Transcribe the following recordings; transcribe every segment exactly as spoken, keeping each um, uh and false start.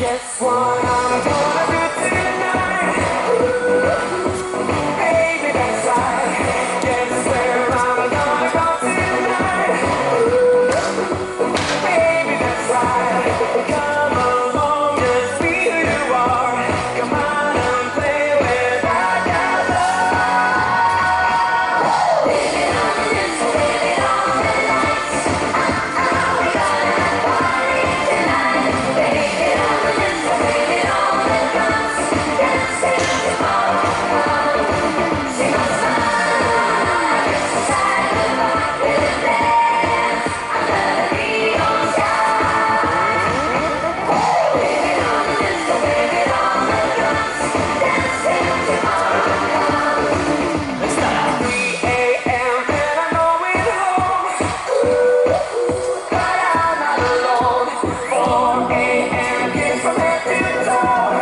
Guess what I'm gonna do tonight? Baby, that's right. Guess where I'm gonna go tonight? Baby, that's right. Come along, just be who you are. Come on and play with Alcazar. Living on the disco, living on the lights. Oh, we gonna have a party tonight. Living on the disco, living on the drums. Dancing tomorrow come. Sing a song, exercise the body and dance. I'm gonna be on time. Living on the disco, living on the drums. Dancing tomorrow come. three a m and I'm going home. But I'm not alone. four a m kids from head to toe.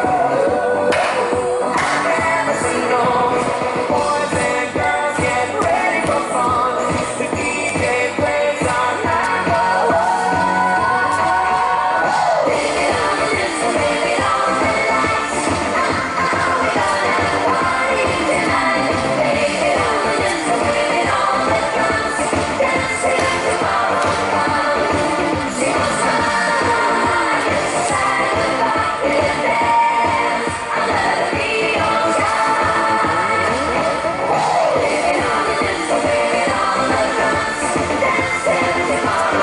I've never seen no boys and girls get ready for fun. The D J plays our number one. Living on the disco, living on the lights. Oh, we gonna have a party tonight. Living on the disco, living on the drums. Dancing tomorrow come. Sing a song, exercise the body and dance. I'm gonna be on time. Living on the disco, living on the drums. Dancing tomorrow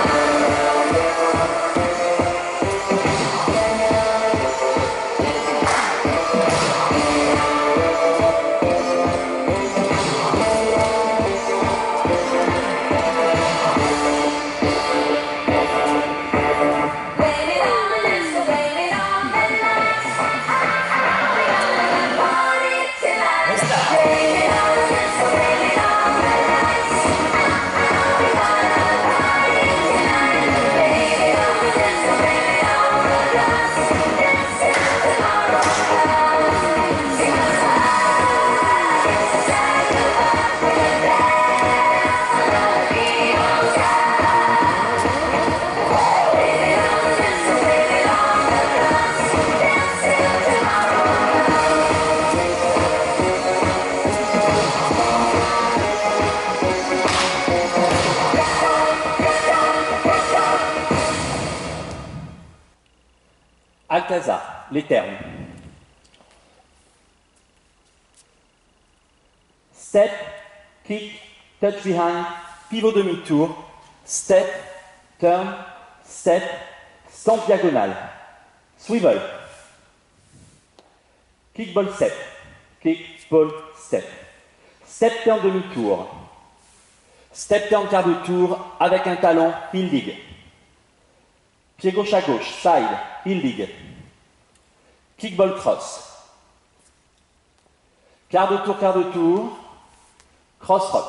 Blame it on the disco, blame it on the lights. Oh, we gonna have a party tonight. Blame it on the disco, blame it on the lights. Oh, we gonna have a party tonight. Blame it on the disco, blame it on the drums. Dancing tomorrow come. Sing a song, exercise the body and dance. I'm gonna be on time. Living on the disco, living on the drums. Dancing tomorrow Alcazar, les termes. Step, kick, touch behind, pivot demi-tour, step, turn, step, stomp diagonale, swivel, kick ball step, kick ball step, step turn demi-tour, step turn quart de tour avec un talon, heel dig, pied gauche à gauche, side, heel dig, kick ball cross, quart de tour, quart de tour, cross rock,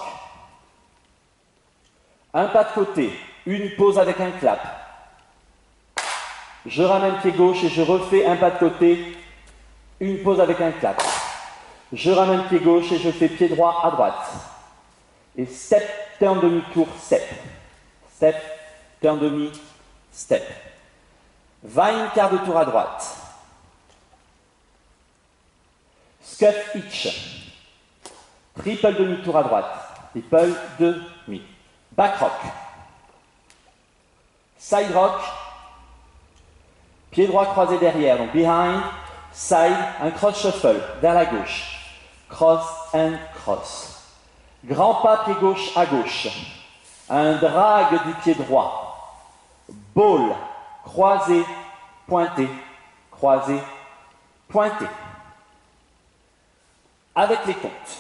un pas de côté, une pause avec un clap, je ramène pied gauche et je refais un pas de côté, une pause avec un clap, je ramène pied gauche et je fais pied droit à droite, et step, turn demi-tour, step, step, turn demi, step, vine quart de tour à droite, scuff hitch, triple demi-tour à droite, triple demi, back rock, side rock, pied droit croisé derrière, donc behind, side, un cross shuffle vers la gauche, cross and cross, grand pas pied gauche à gauche, un drag du pied droit, ball, croisé, pointé, croisé, pointé, avec les comptes.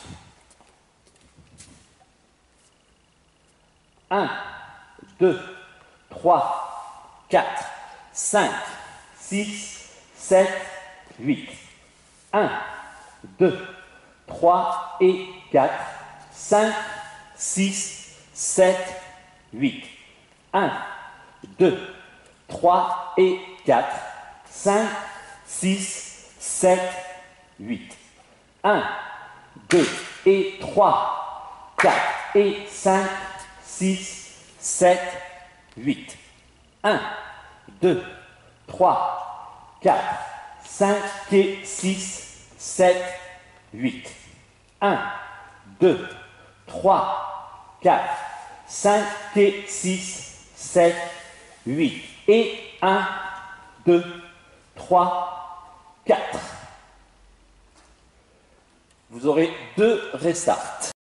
un, deux, trois, quatre, cinq, six, sept, huit. un, deux, trois et quatre, cinq, six, sept, huit. un, deux, trois et quatre, cinq, six, sept, huit. un, deux et trois, quatre et cinq, six, sept, huit. un, deux, trois, quatre, cinq et six, sept, huit. un, deux, trois, quatre, cinq et six, sept, huit. Et un, deux, trois, quatre. Vous aurez deux restarts.